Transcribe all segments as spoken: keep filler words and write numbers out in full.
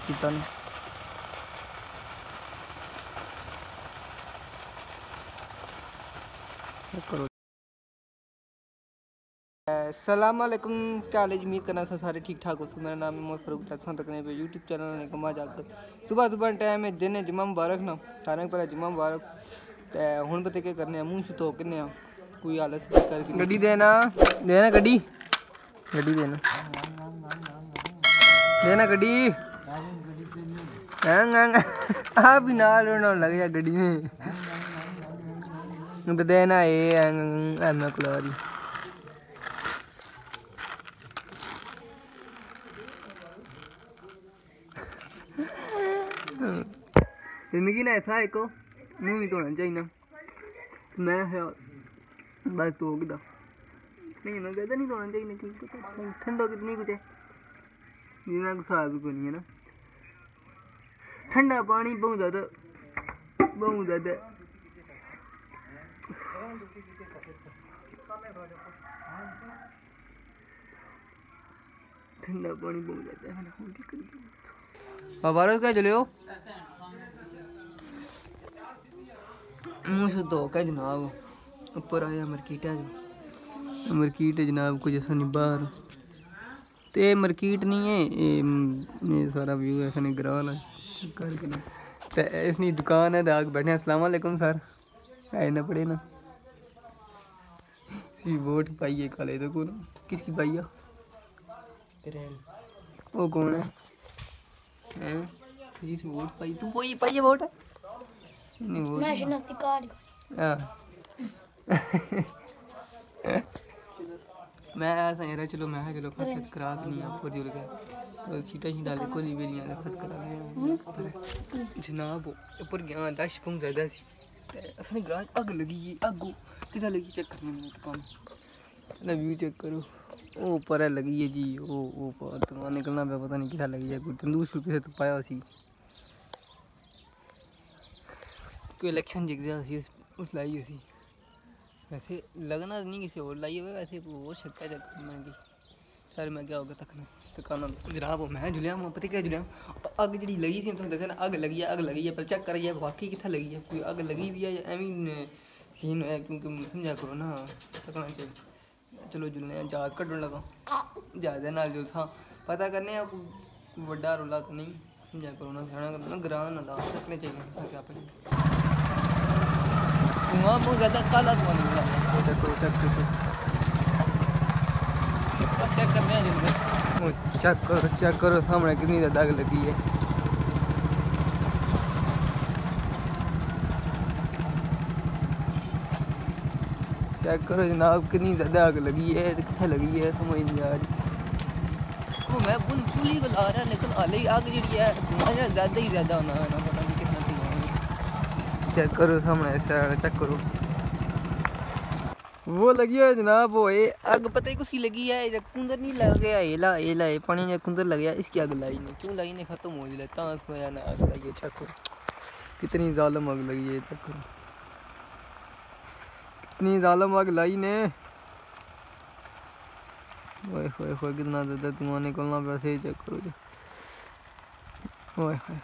किया ना। चेक करो। अस्सलाम वालेकुम, क्या हाल है? उम्मीद करना सारे ठीक ठाक हो। मेरा नाम है मोहम्मद फारूक तक तकने पे यूट्यूब चैनल ने कमा जाकर सुबह सुबह टाइम है दिन जुम्मा मुबारक ना सारे पर जुम्मा मुबारक। तो हुण पता क्या करने मूँह शू धो किन्ने कोई हालत करके गड्डी देना देना गड्डी गड्डी देना देना गड्डी आप भी नाल लग जा गड्डी में देना ये मैं कुलारी जिंदगी ना ऐसा एक मुँह भी धोना चाहिए। मैं बस तो किदा नहीं मैं कहता नहीं धोना चाहिए ठीक है। ठंडा कितनी कुछ है जितना गुस्सा भी कोई नहीं है ना। ठंडा पानी बहुत ज़्यादा बहुत ज़्यादा ठंडा पानी बहुत ज़्यादा है। बारह क्या चले हो मुँह से धो के जनाब ऊपर आया मार्केट है जो मार्केट है जनाब कुछ ऐसा नहीं बाहर तो ये मार्केट नहीं है ये, ये सारा व्यू ऐसा नहीं ग्राल है करके ना तो इसनी दुकान है दाग बैठे। अस्सलाम वालेकुम सर है ना पड़े ना सी वोट पाइए काले तो कौन किसकी पाइया वो कौन है हैं किस वोट पाई तू कोई पाइए वोट नहीं वोट मैं शनाख्ती कार्ड हां मैं ऐसा यार चलो मैं चलो खत करा नहीं आपको जुड़ गया तो सीटा ही डाले कोली बेलियां खत करा गया जनाब ऊपर गया दस पंग ज्यादा सी असने गराज आग लगी है आगो किधर लगी चेक करने में दुकान ना व्यू चेक करो ओ ऊपर है लगी है जी ओ ओ पर तो निकलना पे पता नहीं किधर लगी है कोई तंदूर शुरू से तो पाया सी कोई इलेक्शन जिग गया सी उस लाई सी वैसे लगना नहीं किसी और लाई है वैसे वो शक्का चेक मैं की सर मैं क्या होगा तकना दुकान जनाब मैं जुलिया मैं पता क्या जुलिया अग जी लगी सी तुम दस ना अग लगी है अग लगी है पर चेक करिए वाकई कितना लगी है कोई अग लगी भी है या एवं सीन है क्योंकि समझा करो ना तकना चाहिए। चलो जुलने जहाज कड्ढन लगा जहाज़ नाल जो था पता करने कोई बड़ा रोला तो नहीं समझा करो ना खाना करना ग्रां ना ला सकने चाहिए क्या पता धुआं बहुत ज़्यादा काला धुआं निकला चेक करो चेक करो चेक करने चेक करो चेक करो सामने कितनी ज़्यादा आग लगी है। चेक करो जनाब कितनी ज़्यादा आग लगी है कितने लगी है समझ नहीं आ रही। वो मैं बुन पुली को ला रहा लेकिन हाले आग जी है धुआं ज़्यादा ही ज़्यादा होना है ना पता नहीं कितना धुआं। चेक करो सामने चेक करो वो लगी है जनाब वो ये आग पता ही कुछ लगी है कुंदर नहीं लग गया एला एला ये पानी में कुंदर लग गया इसकी आग लाई नहीं क्यों लाई नहीं खत्म हो जाए तांस में ना आग लगी है। चेक करो कितनी जालिम आग लगी है चेक करो कितनी जालिम आग लाई ने ओए होए होए कितना ज़्यादा धुआं निकलना वैसे ही चेक करो ओए होए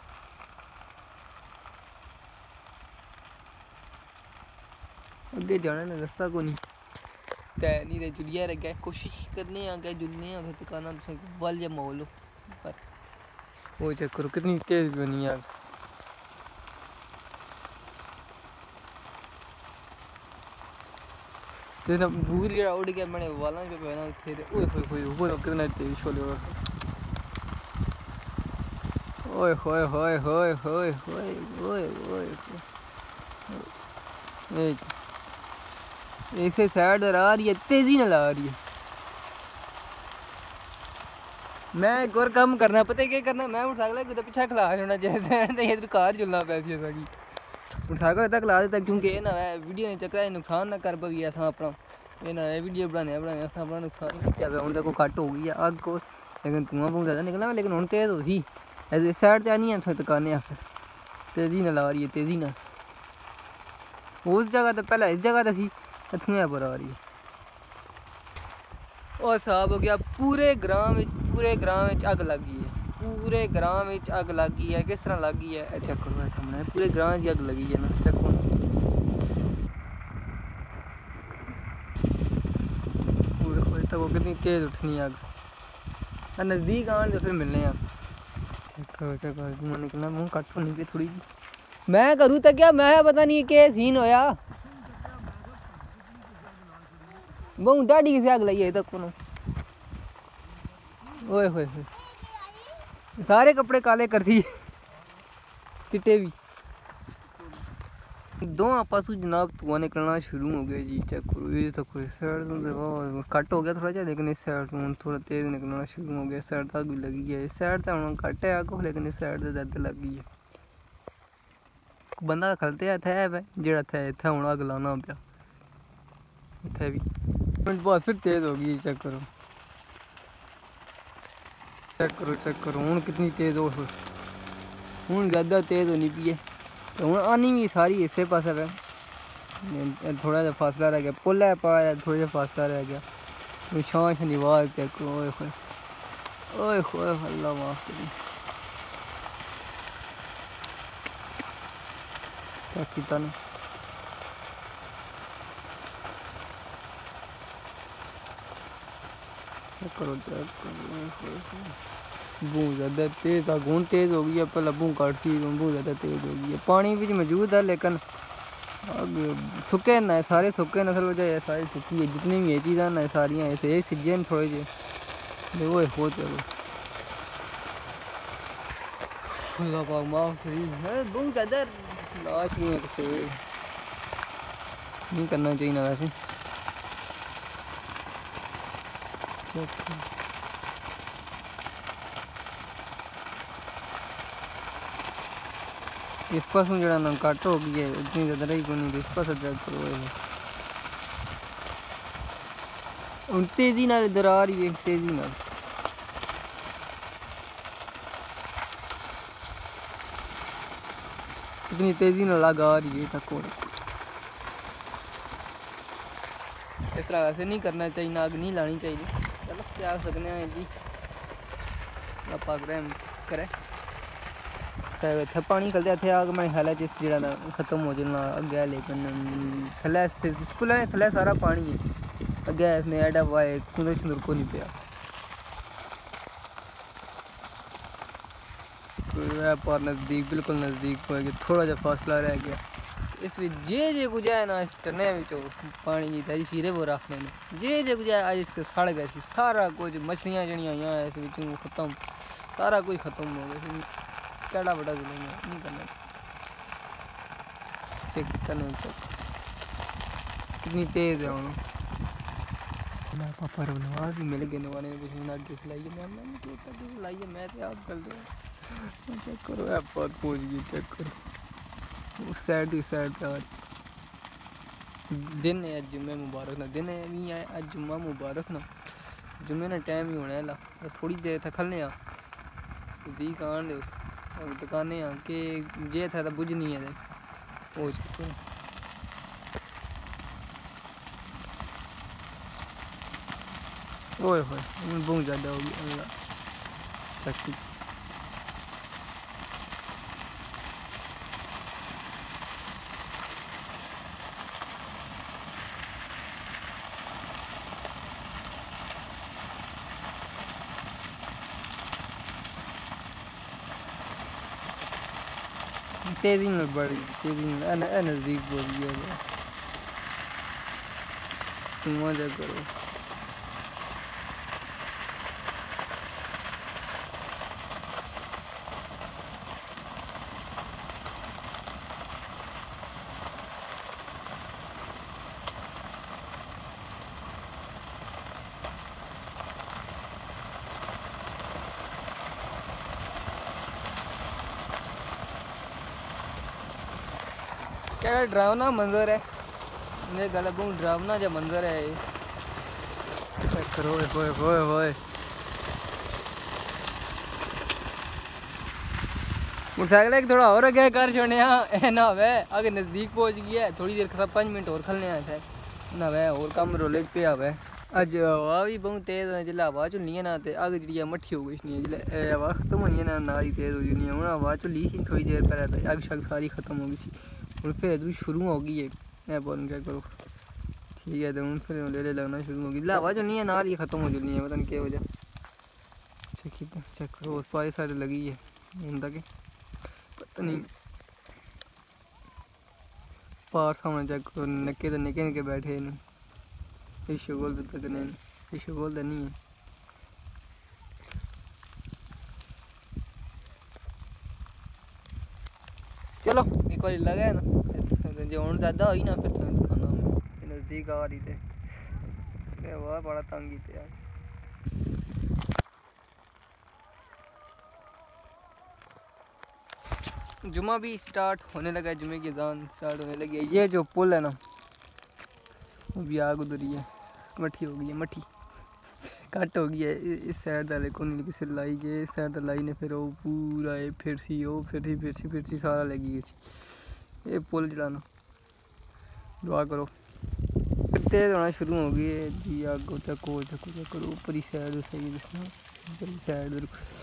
अगे जाने ना रास्ता को नहीं ते नहीं ते जुलिया रह कोशिश करने आगे जुलने आगे दुकाना वाल या मोल पर वो चेक करो कितनी तेज बनी यार। तो ना भूर जरा उड़ गया मैंने वाला पे पहना फिर ओए होए होए वो कितना तेज छोले ओए होए होए होए होए होए ओए ओए ऐसे साइड आ रही है तेजी न ला रही है। मैं एक और काम करना पता है क्या करना मैं मोटरसाइकिल कुछ पीछा खिला छोड़ना जैसे इधर कार चलना पैसी ऐसा की मोटरसाइकिल तक खिला देता क्योंकि ये ना वीडियो नहीं चक्कर नुकसान ना कर पाई ऐसा अपना ये ना वीडियो बनाने बनाने ऐसा अपना नुकसान नहीं किया हूँ तक घट हो गई है आग को लेकिन धुआं बहुत ज़्यादा निकलना लेकिन हूँ तेज़ हो सी ऐसे साइड से आनी है दुकानें आखिर तेज़ी न ला रही है तेज़ी ना उस जगह तो पहले इस जगह तो सी इतनी पर आ रही है और साहब हो गया पूरे ग्राम पूरे ग्राम में अग लग गई है पूरे ग्रां में अग लग गई है। किस तरह लग गई है चेक करो सामने पूरे ग्रां की अग लगी है ना चेक करो पूरे तक वो कितनी तेज उठनी आग नज़दीक आने तो फिर मिलने हैं चेक करो चेक करो धुआं निकलना मुँह कट होनी पे थोड़ी जी मैं करूँ तो क्या मैं पता नहीं के सीन होया बहु डाडी किसे आग लगी है तक को ओए होए होए सारे कपड़े काले कर दिए चिट्टे भी दो पासों जनाब धुआं निकलना शुरू हो गया जी चेक करो ये तो कोई साइड कट हो गया थोड़ा जा लेकिन इस साइड तो थोड़ा तेज निकलना शुरू हो गया साइड तक भी लगी है इस साइड तो हम कट है आगो लेकिन इस साइड तो ज्यादा लग गई है बंदा खलते थे है जेड़ा थे इतना हूँ अग लाना पाया इतने भी मिनट बाद फिर तेज हो गई चेक करो चेक करो चेक करो हूँ कितनी तेज हो हूँ ज़्यादा तेज होनी पी है तो हूँ आनी भी सारी इसे पासे पे थोड़ा जा फासला रह गया पुल है पाया थोड़ा जा फासला रह गया शान शनिवार चेक करो ओए होए ओए होए अल्लाह माफ करी चेक किया ना चेक करो चेक करो बहुत ज़्यादा तेज़ आगून तेज़ हो गई है पहले बहुत घट सी बहुत ज़्यादा तेज़ हो गई है पानी भी मौजूद है लेकिन सुके ना सारे सुके नसल वजह सारी सुकी है जितनी भी ये चीज़ें ना सारियाँ ऐसे ये सिजे न थोड़े जे वो हो चलो अल्लाह पाक माफ करी है बहुत ज़्यादा लाश भी है किसी नहीं करना चाहिए ना वैसे इस पास जरा ना कट हो गई है इतनी ज़्यादा रही को नहीं इस पास चेक करो तेज़ी नाल इधर आ रही है तेज़ी नाल कितनी तेज़ी नाल आग आ रही है तक इस तरह वैसे नहीं करना चाहिए आग नहीं लानी चाहिए चलो क्या सकते हैं जी पाक रहम करे पानी खलते थे आग मेरे ख्याल जिस जरा खत्म हो जाना अगे लेकिन थले जिस पुल है थले सारा पानी है अगे इसने एडा वाए कुंदर शुंदर को नहीं पिया पर नज़दीक बिल्कुल नज़दीक हो गया थोड़ा जा फासला रह गया इस भी जे जे कुछ है ना इस टने पानी की ताजी सीरे वो रखने में जे जे कुछ है आज इसके सड़ गए सारा कुछ मछलियाँ जड़ियाँ हुई इस बिचों खत्म सारा कुछ खत्म हो गया केड़ा बड़ा जुल्म है नहीं करना चेक करना चेक कितनी तेज़ है उन्होंने मैं पापा नवाज भी मिल गए नवाने में कुछ आगे सिलाई है मैं क्यों तक सिलाई है मैं तो आप कर दो चेक करो आप बहुत पहुँच गई चेक करो उस साइड उस साइड पे दिन है अज जुम्मे मुबारक ना दिन है भी है अज जुम्मा मुबारक ना जुम्मे ना टाइम ही होने वाला थोड़ी देर तक खलने आ नज़दीक आन दे उस दुकानें आ कि जे था तो बुझ नहीं है वो ओए होए बहुत ज़्यादा हो गया अल्लाह शक्ति तेज़ी में बढ़ गई तेज़ी में नज़दीक बोल गया तुम मजा करो क्या डरावना मंजर है मेरे गला बहुत डरावना जो मंजर है ये चेक करो होए होए होए मोटरसाइकिल एक थोड़ा और अगे कर छोड़ने ना वे आगे नज़दीक पहुंच गया है थोड़ी देर पाँच मिनट और खलने आया था ना वे और कम रोले पे आवे अज हवा भी बहुत तेज है जिसलै हवा झुल्ली है ना तो अग जी मट्ठी हो गई जिसलै हवा खत्म हुई है ना ना ही तेज हो जानी है। हूँ हवा झुल्ली ही थोड़ी देर पहले अग शग सारी खत्म हो गई सी हूँ फिर इधर शुरू हो गई है। मैं बोल क्या करो ठीक है तो हूँ फिर ले लगना शुरू हो गई जिसलै हवा झुल्ली है ना ही खत्म हो जानी है। पता नहीं क्या वजह चेक चेक करो उस पारी साइड लगी है हूँ तक पता नहीं पार सामने चेक करो निक्के तो निक्के निक्के बैठे ने शगोल तक नहीं शगोल तो नहीं है। चलो एक बार लगा है ना जो हूँ ज़्यादा हुई ना फिर दिखाना नज़दीक आ रही थे वाह बड़ा तंग थे यार। जुमा भी स्टार्ट होने लगा है जुमे की अज़ान स्टार्ट होने लगी है। ये जो पुल है ना वो भी आग उधर ही है मट्ठी हो गई है मट्ठी कट हो गई है। इस साइड वाले को नहीं किसी लाई जे इस साइड लाई ने फिर वो पूरा ये फिर सी वो फिर सी फिर सी फिर सी सारा लगी गई सी। ये पुल जलाना दुआ करो तेज होना शुरू हो गई है जी आगो चको चको चको ऊपरी साइड सही दिसना ऊपरी साइड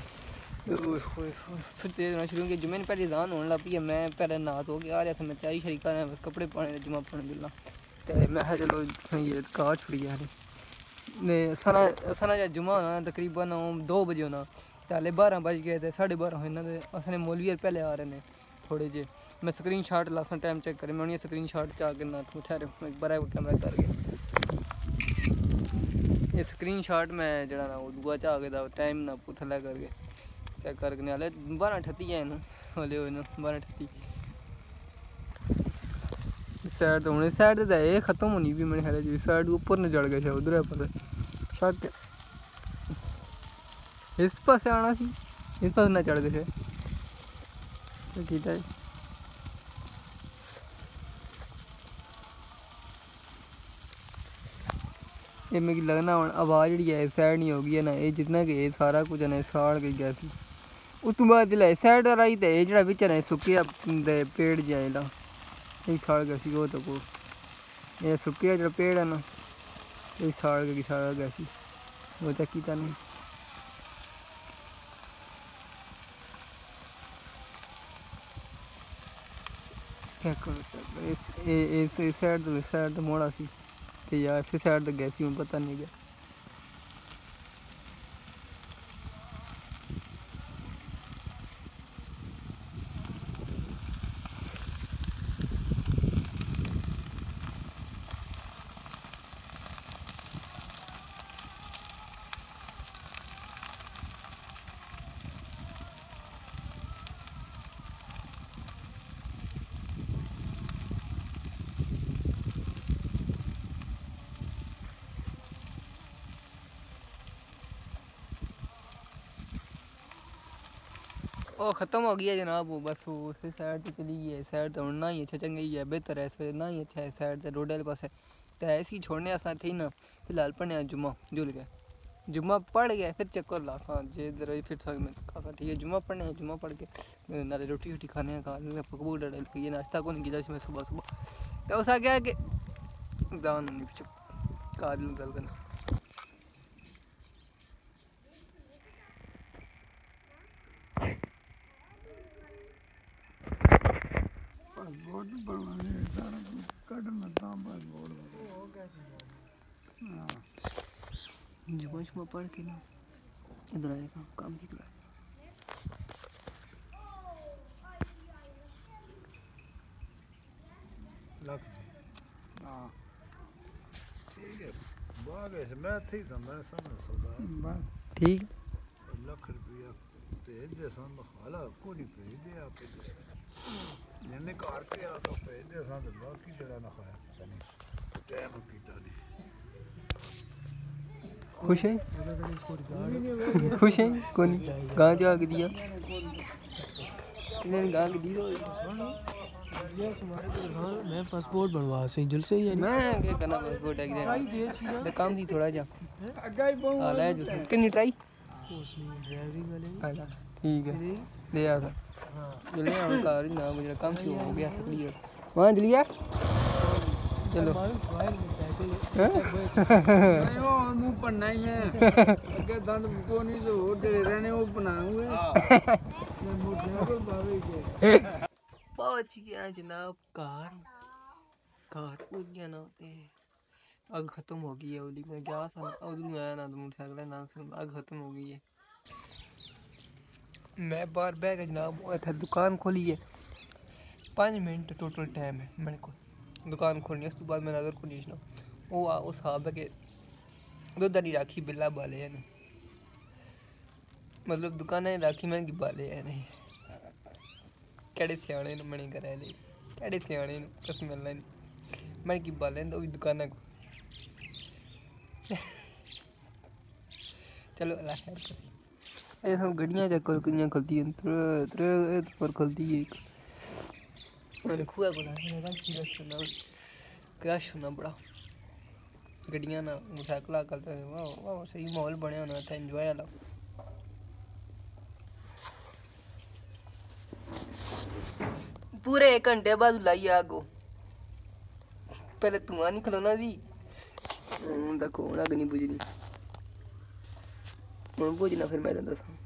फिर तेज होना शुरू हो गया। जुमे ने पहले अज़ान होने लग पई है। मैं पहले नहा धो के आ रहा था मैं तैयारी शरी कर बस कपड़े पाने जुमा पढ़ने जुलना तो मैं चलो ये कार छुड़ी गया ने सारा सारा जब जुमा होना तकरीबन दो बजे होना तो हाले बारह बज गए थे साढ़े बारह होना तो असने मौलवी पहले आ रहे हैं थोड़े जे मैं स्क्रीन शॉट लासा टाइम चेक करें मैं उन्हें स्क्रीन शॉट चा के ना ठहरे एक बार कैमरा कर गया ये स्क्रीन शॉट मैं जरा ना दुआ चा के टाइम ना थल्ले करके चेक करके हाले बारह अठत्ती है हले हो बारह अठत्ती साइड तो होने साइड तो ये खत्म होनी भी मेरे ख्याल साइड ऊपर न जड़ गया उधर पर शक इस पास आना सी इस पास ना चढ़ गए तो कीता ये मिगी लगना हूँ आवाज़ जी है इस साइड नहीं होगी है ना ये जितना कि सारा कुछ है ना साड़ गई गया सी उस तो बाद जिला साइड वाला ही तो ये जो बिच है सुक्किया पेड़ जाएगा ये साड़ गया सी वो तो को ये सुक्किया जो पेड़ है ना ये साड़ गई साड़ा गया सी वो तो कीता नहीं क्या करो इस इस इस साइड तो इस साइड तो मोड़ा सी तो यार इस साइड तो गया सी हूँ पता नहीं गया ओ ख़त्म हो गया जनाब वो बस वो उस साइड तो चली गई है साइड तो ना ही अच्छा चंगा ही है बेहतर है इस ना ही अच्छा है साइड तो रोड वाले पास है तो ऐसी छोड़ने आसान थी ना फिलहाल पढ़ने जुम्मा जुल गया जुम्मा पढ़ गया फिर चक्कर लासा जे इधर फिर कहा ठीक है जुम्मा पढ़ने जुम्मा पढ़ के नाले रोटी वोटी खाने खा पकबूक डल ये नाश्ता को नहीं किया मैं सुबह सुबह तो उस आ गया कि जान नहीं पीछे काबिल गल करना पासपोर्ट बनवाने सारा कुछ कटना था पासपोर्ट हाँ जुम्मा शुम्मा पढ़ के ना इधर आए साहब काम की तरह लख हाँ ठीक है बाग है मैं थी समझ समझ सौदा ठीक लख रुपया भेज दे सन हाला को नहीं भेज दे आप जिन्हें कार पे आ तो भेज दे सन बाकी जड़ा ना खाया पता नहीं टाइम कीता नहीं खुश है खुश है कौन गाँव जा के दिया इन्हें गाँव के दी दो मैं पासपोर्ट बनवा से जुल से ही मैं क्या करना पासपोर्ट है काम थी थोड़ा जा हाल है जो कितनी ट्राई ड्राइविंग वाले ठीक है ले आ था ले आ कार ना मुझे काम शुरू हो गया क्लियर वहाँ दिलिया चलो नहीं वो मुंह पन्ना ही मैं अगे दंद को नहीं तो वो तेरे रहने वो बनाऊंगे मैं मोटरसाइकिल बावे के पहुंच गया जनाब कार कार पहुंच गया ना ते आग खत्म हो गई है ओली मैं गया सा उधर आया ना मोटरसाइकिल नाम से आग खत्म हो गई है मैं बाहर बैठ के जनाब इतना दुकान खोली है पाँच मिनट टोटल टाइम है मेरे को दुकान खोलनी उस तो बाद मैं नज़र को नहीं सुना वो उस हिसाब है कि दुद्ध नहीं राखी बिल्ला बाले है ना मतलब दुकान नहीं राखी मैं की बाले है नहीं केड़े सियाने ने मनी करे ले केड़े सियाने ने कसम अल्लाह ने मैं की बाले तो भी दुकान को चलो अल्लाह खैर कसी ये सब गड्डियां चेक करो कितनी खुलती हैं त्रे त्रे पर खुलती है मैंने खुआ को ना क्रश होना बड़ा गड्डियां ना मोटरसाइकिल करते हैं वाह वाह सही माहौल बने होना था एंजॉय वाला पूरे एक घंटे बाद लाई आगो पहले धुआं नहीं खलोना सी देखो हूँ अग नहीं बुझनी हूँ बुझना फिर मैं दसा